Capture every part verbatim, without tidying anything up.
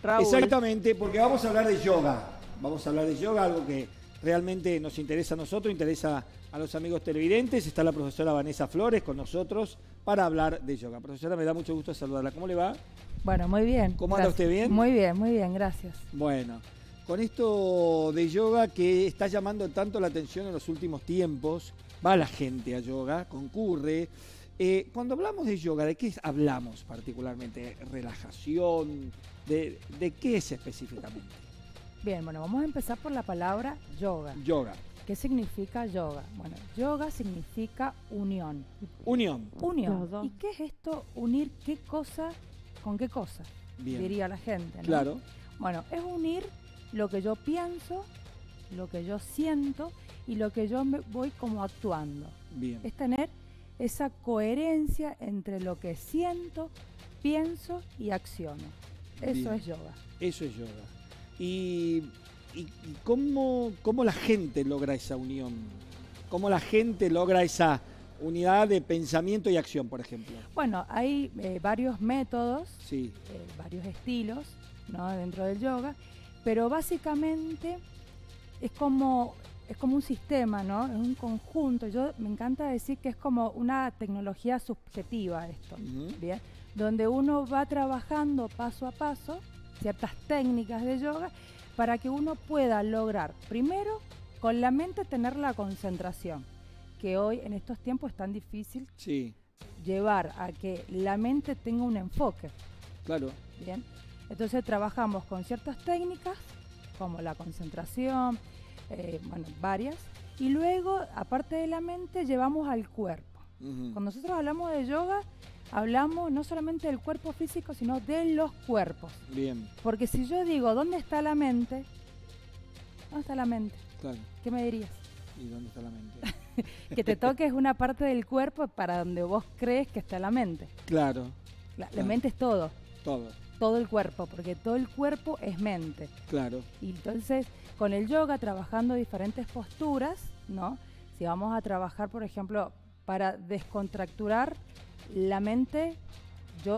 Raúl. Exactamente, porque vamos a hablar de yoga. Vamos a hablar de yoga, algo que realmente nos interesa a nosotros, interesa a los amigos televidentes. Está la profesora Vanessa Flores con nosotros para hablar de yoga. Profesora, me da mucho gusto saludarla. ¿Cómo le va? Bueno, muy bien. ¿Cómo anda usted, bien? Muy bien, muy bien, gracias. Bueno, con esto de yoga que está llamando tanto la atención en los últimos tiempos, va la gente a yoga, concurre. Eh, cuando hablamos de yoga, ¿de qué hablamos particularmente? ¿Relajación? ¿De, de qué es específicamente? Bien, bueno, vamos a empezar por la palabra yoga. Yoga. ¿Qué significa yoga? Bueno, yoga significa unión. Unión. Unión. ¿Y qué es esto? Unir qué cosa con qué cosa, Bien. diría la gente, ¿no? Claro. Bueno, es unir lo que yo pienso, lo que yo siento y lo que yo me voy como actuando. Bien. Es tener esa coherencia entre lo que siento, pienso y acciono. Eso Bien. es yoga. Eso es yoga. ¿Y, y, y cómo, cómo la gente logra esa unión? ¿Cómo la gente logra esa unidad de pensamiento y acción, por ejemplo? Bueno, hay eh, varios métodos, Sí. eh, varios estilos, ¿no?, dentro del yoga, pero básicamente es como, es como un sistema, ¿no? Es un conjunto. Yo me encanta decir que es como una tecnología subjetiva esto, Uh-huh. ¿bien? Donde uno va trabajando paso a paso ciertas técnicas de yoga para que uno pueda lograr, primero, con la mente tener la concentración, que hoy en estos tiempos es tan difícil Sí. llevar a que la mente tenga un enfoque. Claro. Bien, entonces trabajamos con ciertas técnicas como la concentración, eh, bueno, varias, y luego, aparte de la mente, llevamos al cuerpo. Uh-huh. Cuando nosotros hablamos de yoga, hablamos no solamente del cuerpo físico, sino de los cuerpos. Bien. Porque si yo digo, ¿dónde está la mente? ¿Dónde está la mente? Claro. ¿Qué me dirías? ¿Y dónde está la mente? Que te toques una parte del cuerpo para donde vos crees que está la mente. Claro. La, la Claro. mente es todo, Todo. todo el cuerpo, porque todo el cuerpo es mente. Claro. Y entonces, con el yoga, trabajando diferentes posturas, ¿no? Si vamos a trabajar, por ejemplo, para descontracturar la mente, yo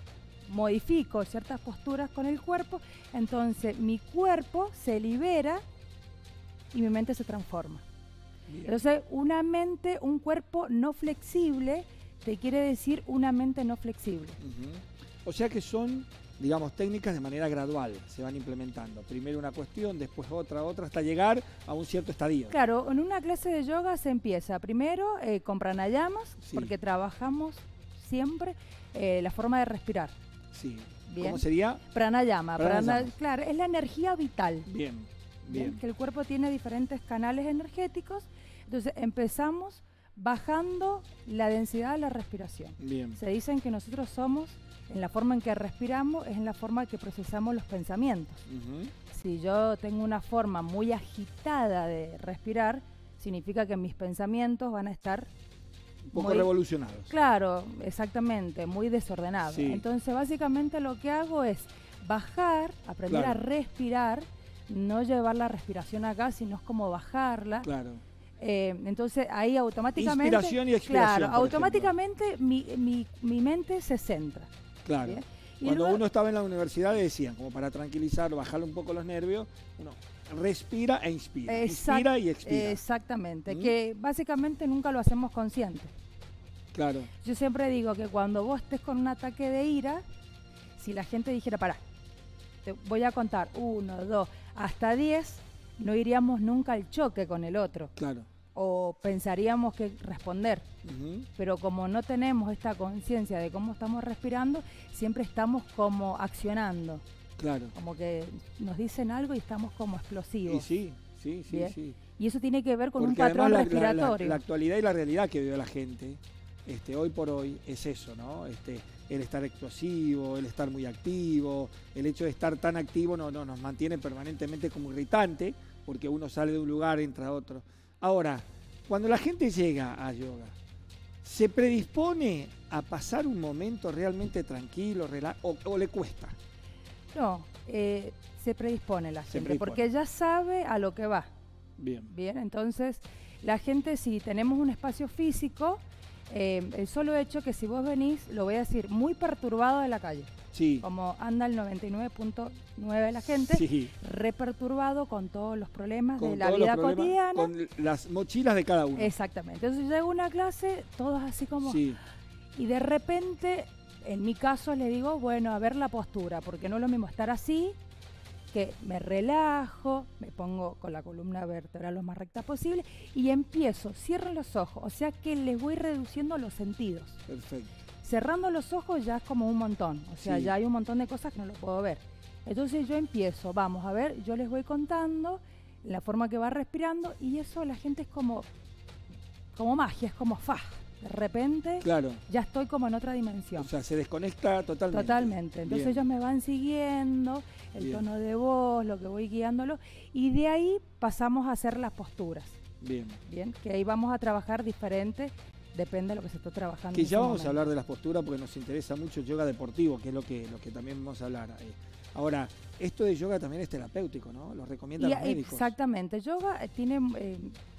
modifico ciertas posturas con el cuerpo, entonces mi cuerpo se libera y mi mente se transforma. Bien. Entonces, una mente, un cuerpo no flexible, te quiere decir una mente no flexible. Uh-huh. O sea que son, digamos, técnicas de manera gradual, se van implementando. Primero una cuestión, después otra, otra, hasta llegar a un cierto estadio. Claro, en una clase de yoga se empieza primero eh, con pranayamas, Sí. porque trabajamos siempre eh, la forma de respirar. Sí. Bien. ¿Cómo sería? Pranayama, Pranayama. prana- claro, es la energía vital. Bien. Bien, Bien. que el cuerpo tiene diferentes canales energéticos. Entonces empezamos bajando la densidad de la respiración. Bien. Se dicen que nosotros somos, en la forma en que respiramos, es en la forma que procesamos los pensamientos. Uh-huh. Si yo tengo una forma muy agitada de respirar, significa que mis pensamientos van a estar Un poco muy- revolucionados. Claro, exactamente, muy desordenados. Sí. Entonces, básicamente lo que hago es bajar, aprender Claro. a respirar, no llevar la respiración acá, sino es como bajarla. Claro. Eh, entonces ahí automáticamente... Inspiración y expiración, Claro, por automáticamente mi, mi, mi mente se centra. Claro. Bien. Y Cuando luego- uno estaba en la universidad le decían, como para tranquilizar, bajarle un poco los nervios, uno respira e inspira. Exact- Inspira y expira. Exactamente, ¿Mm? que básicamente nunca lo hacemos consciente. Claro. Yo siempre digo que cuando vos estés con un ataque de ira, si la gente dijera, pará, te voy a contar uno, dos, hasta diez, no iríamos nunca al choque con el otro. Claro. O pensaríamos que responder. Uh-huh. Pero como no tenemos esta conciencia de cómo estamos respirando, siempre estamos como accionando. Claro. Como que nos dicen algo y estamos como explosivos. Y sí, sí, sí, Bien. sí. Y eso tiene que ver con Porque un patrón además la- la- la- respiratorio. La, actualidad y la realidad que vive la gente, este, hoy por hoy, es eso, ¿no? Este, el estar explosivo, el estar muy activo, el hecho de estar tan activo no, no, nos mantiene permanentemente como irritante, porque uno sale de un lugar, entra a otro. Ahora, cuando la gente llega a yoga, ¿se predispone a pasar un momento realmente tranquilo, rela- o, o le cuesta? No, eh, se predispone la Se gente, predispone. porque ya sabe a lo que va. Bien. Bien, entonces la gente, si tenemos un espacio físico, eh, el solo hecho que si vos venís, lo voy a decir, muy perturbado de la calle, Sí. Como anda el noventa y nueve punto nueve de la gente, Sí. reperturbado con todos los problemas Con de la todos los vida problemas, cotidiana. con las mochilas de cada uno. Exactamente. Entonces llego a una clase, todos así como... Sí. Y de repente, en mi caso, le digo, bueno, a ver la postura, porque no es lo mismo estar así, que me relajo, me pongo con la columna vertebral lo más recta posible y empiezo, cierro los ojos, o sea que les voy reduciendo los sentidos. Perfecto. Cerrando los ojos ya es como un montón, o sea, Sí. ya hay un montón de cosas que no lo puedo ver. Entonces yo empiezo, vamos a ver, yo les voy contando la forma que va respirando y eso la gente es como, como magia, es como fa. De repente Claro. ya estoy como en otra dimensión. O sea, se desconecta totalmente. Totalmente. Entonces Bien. ellos me van siguiendo, el Bien. tono de voz, lo que voy guiándolo, y de ahí pasamos a hacer las posturas. Bien. Bien, que ahí vamos a trabajar diferente, depende de lo que se esté trabajando. Que en ya ese vamos momento. a hablar de las posturas porque nos interesa mucho el yoga deportivo, que es lo que, lo que también vamos a hablar. Eh, Ahora, esto de yoga también es terapéutico, ¿no? Lo recomiendan Y, los médicos. exactamente. Yoga eh, tiene eh,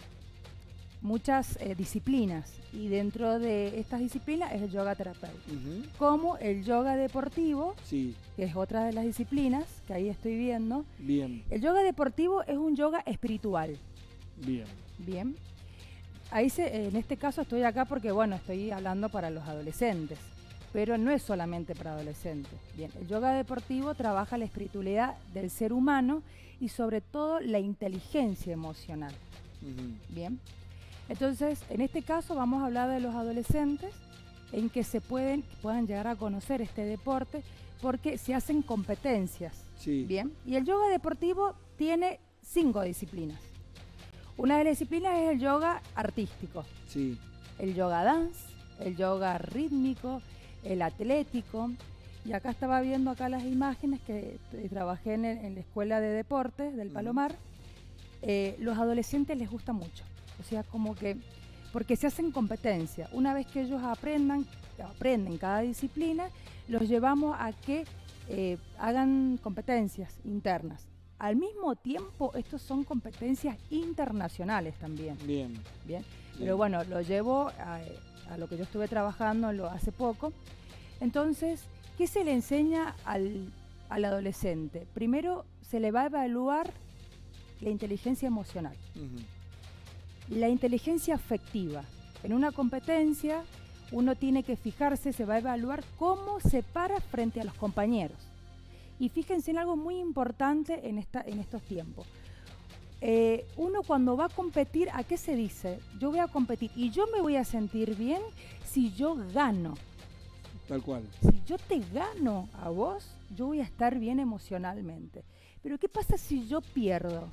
muchas eh, disciplinas y dentro de estas disciplinas es el yoga terapéutico. Ujú. Como el yoga deportivo, Sí, que es otra de las disciplinas que ahí estoy viendo. bien, El yoga deportivo es un yoga espiritual. bien. Bien. Ahí se, en este caso estoy acá porque, bueno, estoy hablando para los adolescentes, pero no es solamente para adolescentes. Bien, el yoga deportivo trabaja la espiritualidad del ser humano y sobre todo la inteligencia emocional. Ujú. Bien. Entonces, en este caso vamos a hablar de los adolescentes en que se pueden, puedan llegar a conocer este deporte porque se hacen competencias. Sí, Bien. Y el yoga deportivo tiene cinco disciplinas. Una de las disciplinas es el yoga artístico, sí, el yoga dance, el yoga rítmico, el atlético. Y acá estaba viendo acá las imágenes que eh, trabajé en, el- en la escuela de deportes del Ujú. Palomar. Eh, los adolescentes les gusta mucho, o sea, como que, porque se hacen competencia. Una vez que ellos aprendan, aprenden cada disciplina, los llevamos a que eh, hagan competencias internas. Al mismo tiempo, estos son competencias internacionales también. bien. Bien. bien. Pero bueno, lo llevo a, a lo que yo estuve trabajando lo, hace poco. Entonces, ¿qué se le enseña al, al adolescente? Primero, se le va a evaluar la inteligencia emocional, Ujú. la inteligencia afectiva. En una competencia, uno tiene que fijarse, se va a evaluar cómo se para frente a los compañeros. Y fíjense en algo muy importante en, esta, en estos tiempos. Eh, uno cuando va a competir, ¿a qué se dice? Yo voy a competir y yo me voy a sentir bien si yo gano. Tal cual. Si yo te gano a vos, yo voy a estar bien emocionalmente. Pero ¿qué pasa si yo pierdo?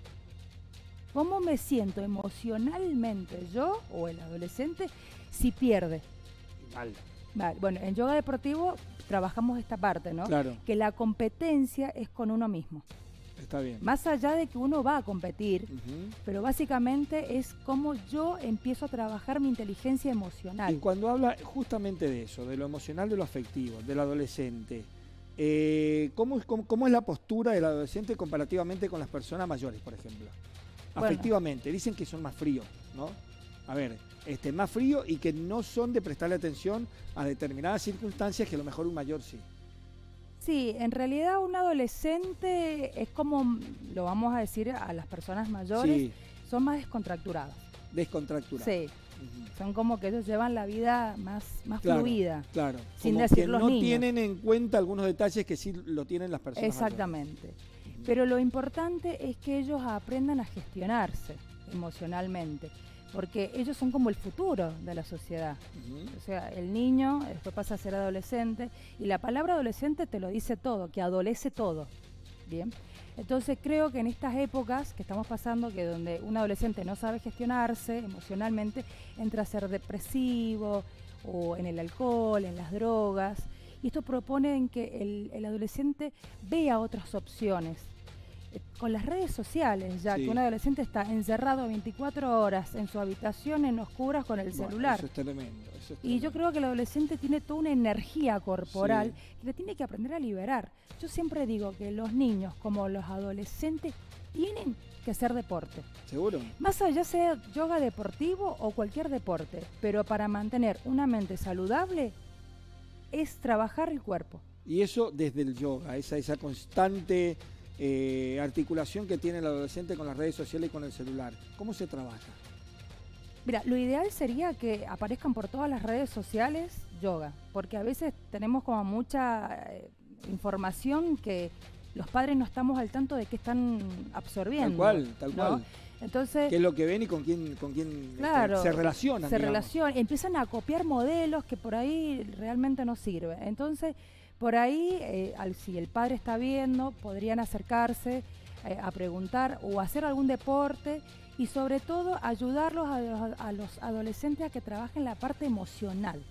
¿Cómo me siento emocionalmente yo o el adolescente si pierde? Mal. Vale, bueno, en yoga deportivo trabajamos esta parte, ¿no? Claro, Que la competencia es con uno mismo. está bien. Más allá de que uno va a competir, Ujú. pero básicamente es cómo yo empiezo a trabajar mi inteligencia Y emocional. cuando habla justamente de eso, de lo emocional, de lo afectivo, del adolescente, eh, ¿cómo, es- cómo, cómo es la postura del adolescente comparativamente con las personas mayores, por ejemplo? Bueno. Afectivamente, dicen que son más fríos, ¿no? A ver, este, más fríos y que no son de prestarle atención a determinadas circunstancias que a lo mejor un mayor sí. Sí, en realidad un adolescente es como, lo vamos a decir a las personas mayores, Sí, son más descontracturados. descontracturado. Sí, Ujú. son como que ellos llevan la vida más, más Claro, fluida. Claro, Sin como decir que los no niños. tienen en cuenta algunos detalles que sí lo tienen las personas Exactamente. mayores. Ujú. Pero lo importante es que ellos aprendan a gestionarse emocionalmente, porque ellos son como el futuro de la sociedad. Ujú. O sea, el niño después pasa a ser adolescente y la palabra adolescente te lo dice todo, que adolece todo. Bien. Entonces creo que en estas épocas que estamos pasando, que donde un adolescente no sabe gestionarse emocionalmente, entra a ser depresivo o en el alcohol, en las drogas. Y esto propone en que el, el adolescente vea otras opciones. Eh, Con las redes sociales, ya Sí. que un adolescente está encerrado veinticuatro horas en su habitación en oscuras con el Bueno, celular. eso es tremendo. Eso es Y yo tremendo. creo que el adolescente tiene toda una energía corporal Sí. que le tiene que aprender a liberar. Yo siempre digo que los niños como los adolescentes tienen que hacer deporte. ¿Seguro? Más allá sea yoga deportivo o cualquier deporte, pero para mantener una mente saludable es trabajar el cuerpo. Y eso desde el yoga, esa, esa constante eh, articulación que tiene el adolescente con las redes sociales y con el celular. ¿Cómo se trabaja? Mira, lo ideal sería que aparezcan por todas las redes sociales yoga, porque a veces tenemos como mucha eh, información que los padres no estamos al tanto de qué están absorbiendo. Tal cual, tal ¿no? cual. Entonces, ¿qué es lo que ven y con quién, con quién claro, este, se relacionan? Se digamos. relacionan, empiezan a copiar modelos que por ahí realmente no sirven. Entonces, por ahí, eh, al, si el padre está viendo, podrían acercarse eh, a preguntar o hacer algún deporte y sobre todo ayudarlos a los, a los adolescentes a que trabajen la parte emocional.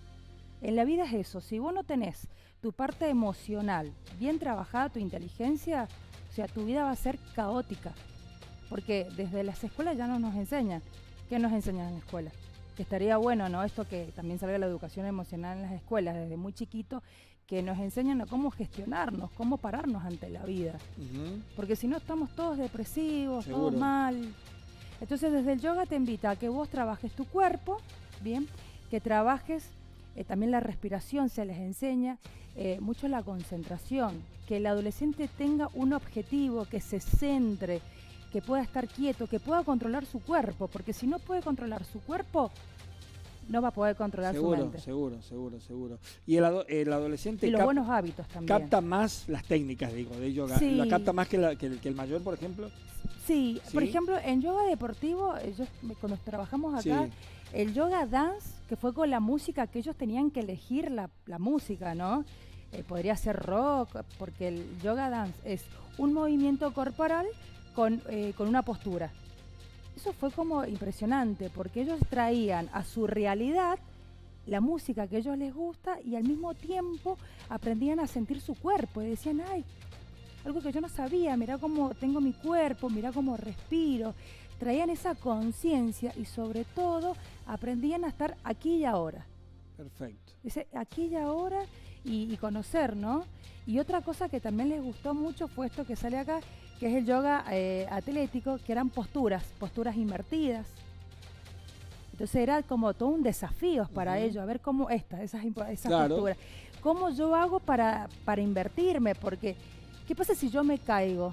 En la vida es eso, si vos no tenés tu parte emocional bien trabajada, tu inteligencia, o sea, tu vida va a ser caótica. Porque desde las escuelas ya no nos enseñan. ¿Qué nos enseñan en la escuela? Que estaría bueno, ¿no? Esto que también salga la educación emocional en las escuelas desde muy chiquito, que nos enseñan a cómo gestionarnos, cómo pararnos ante la vida. Uh-huh. Porque si no estamos todos depresivos, Seguro. todos mal. Entonces desde el yoga te invita a que vos trabajes tu cuerpo, bien, que trabajes eh, también la respiración, se les enseña eh, mucho la concentración, que el adolescente tenga un objetivo, que se centre, que pueda estar quieto, que pueda controlar su cuerpo, porque si no puede controlar su cuerpo, no va a poder controlar seguro, su mente. Seguro, seguro, seguro. Y el, ado el adolescente y los cap buenos hábitos también. Capta más las técnicas, digo, de yoga. Sí. ¿La capta más que, la, que, el, que el mayor, por ejemplo? Sí. sí, por ejemplo, en yoga deportivo, yo, cuando trabajamos acá, sí. el yoga dance, que fue con la música, que ellos tenían que elegir la, la música, ¿no? Eh, podría ser rock, porque el yoga dance es un movimiento corporal Con, eh, con una postura. Eso fue como impresionante, porque ellos traían a su realidad la música que a ellos les gusta y al mismo tiempo aprendían a sentir su cuerpo y decían, ay, algo que yo no sabía, mirá cómo tengo mi cuerpo, mirá cómo respiro. Traían esa conciencia y sobre todo aprendían a estar aquí y ahora. Perfecto. Ese aquí y ahora y, y conocer, ¿no? Y otra cosa que también les gustó mucho fue esto que sale acá, que es el yoga eh, atlético, que eran posturas, posturas invertidas. Entonces era como todo un desafío para uh-huh. ellos, a ver cómo estas, esas, esas claro. posturas. ¿Cómo yo hago para, para invertirme? Porque, ¿qué pasa si yo me caigo?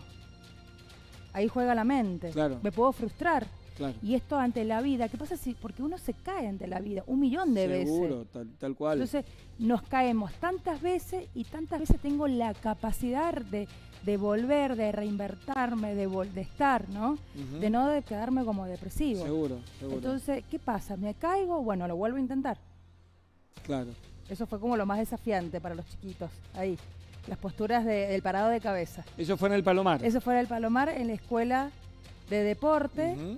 Ahí juega la mente. Claro. Me puedo frustrar. Claro. Y esto ante la vida, ¿qué pasa si? Porque uno se cae ante la vida un millón de Seguro, veces. Seguro, tal, tal cual. Entonces nos caemos tantas veces y tantas veces tengo la capacidad de, de volver, de reinvertirme, de, de estar, ¿no? Uh-huh. De no de quedarme como depresivo. Seguro, seguro. Entonces, ¿qué pasa? ¿Me caigo? Bueno, lo vuelvo a intentar. Claro. Eso fue como lo más desafiante para los chiquitos, ahí. Las posturas de, del parado de cabeza. ¿Eso fue en el Palomar? Eso fue en el Palomar, en la escuela de deporte. Uh-huh.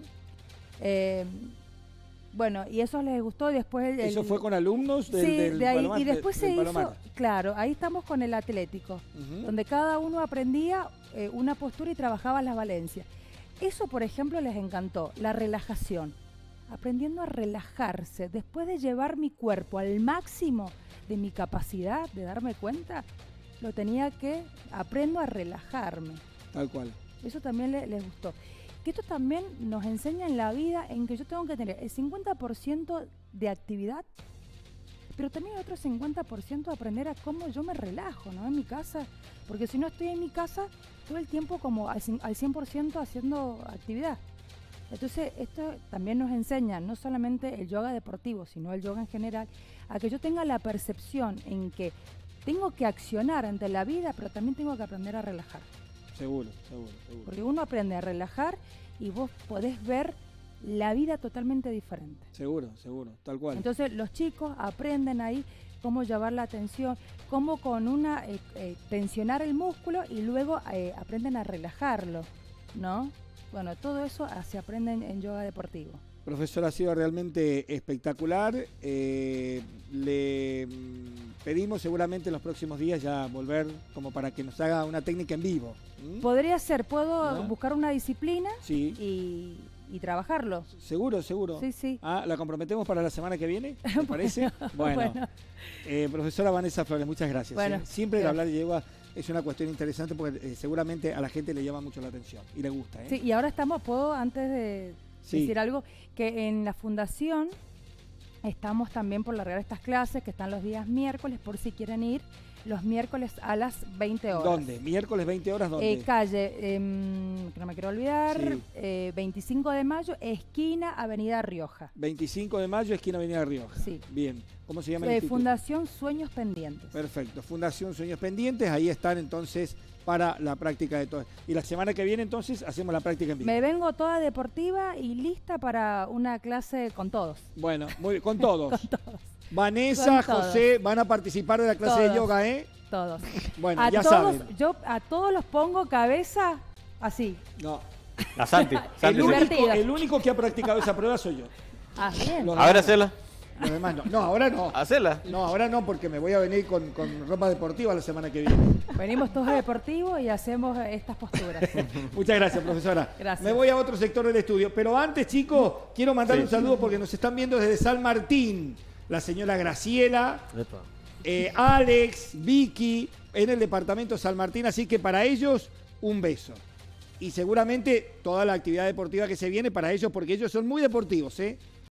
Eh, bueno, y eso les gustó y después... El, ¿Eso fue con alumnos del, sí, del de ahí, Palomar? Y después de, se hizo, Palomar. claro, ahí estamos con el atlético, uh-huh. donde cada uno aprendía eh, una postura y trabajaba las valencias. Eso, por ejemplo, les encantó, la relajación. Aprendiendo a relajarse, después de llevar mi cuerpo al máximo de mi capacidad, de darme cuenta, lo tenía que, aprendo a relajarme. Tal cual. Eso también le, les gustó. Que esto también nos enseña en la vida en que yo tengo que tener el cincuenta por ciento de actividad, pero también el otro cincuenta por ciento aprender a cómo yo me relajo, ¿no? En mi casa, porque si no estoy en mi casa todo el tiempo como al, al cien por ciento haciendo actividad. Entonces esto también nos enseña, no solamente el yoga deportivo, sino el yoga en general, a que yo tenga la percepción en que tengo que accionar ante la vida, pero también tengo que aprender a relajar. Seguro, seguro, seguro. Porque uno aprende a relajar y vos podés ver la vida totalmente diferente. Seguro, seguro, tal cual. Entonces los chicos aprenden ahí cómo llevar la atención, cómo con una eh, eh, tensionar el músculo y luego eh, aprenden a relajarlo, ¿no? Bueno, todo eso se aprende en, en yoga deportivo. Profesor, ha sido realmente espectacular. Eh, le pedimos seguramente en los próximos días ya volver como para que nos haga una técnica en vivo. ¿Mm? Podría ser, puedo ¿Ah? buscar una disciplina sí. y, y trabajarlo. Seguro, seguro. Sí, sí. Ah, ¿la comprometemos para la semana que viene? ¿Me parece? Bueno. bueno. Eh, profesora Vanessa Flores, muchas gracias. Bueno, ¿eh? Siempre gracias. el hablar de yoga es una cuestión interesante porque eh, seguramente a la gente le llama mucho la atención y le gusta. ¿eh? Sí, y ahora estamos, puedo antes de sí. decir algo, que en la fundación estamos también por largar estas clases que están los días miércoles por si quieren ir los miércoles a las veinte horas. ¿Dónde? ¿Miércoles veinte horas dónde? Eh, calle, eh, que no me quiero olvidar, Sí. eh, veinticinco de mayo, esquina Avenida Rioja. veinticinco de mayo, esquina Avenida Rioja. Sí. Bien. ¿Cómo se llama el Eh, instituto? Fundación Sueños Pendientes. Perfecto. Fundación Sueños Pendientes. Ahí están entonces para la práctica de todo. Y la semana que viene entonces hacemos la práctica en vivo. Me vengo toda deportiva y lista para una clase con todos. Bueno, muy bien. Con todos. Con todos. Vanessa, Con todos. José van a participar de la clase de Todos. yoga, ¿eh? Todos. Bueno, a ya todos, saben. yo a todos los pongo cabeza así. No. A Santi. El Santi. lugar- único, Divertido. el único que ha practicado esa prueba soy yo. Ah, bien. Los A ver, demás- hacela. Los demás no. No, ahora no. Hacela. No, ahora no, porque me voy a venir con, con ropa deportiva la semana que viene. Venimos todos deportivos y hacemos estas posturas. Muchas gracias, profesora. Gracias. Me voy a otro sector del estudio. Pero antes, chicos, quiero mandar Sí. un saludo porque nos están viendo desde San Martín. La señora Graciela, eh, Alex, Vicky, en el departamento San Martín. Así que para ellos, un beso. Y seguramente toda la actividad deportiva que se viene para ellos, porque ellos son muy deportivos, ¿eh?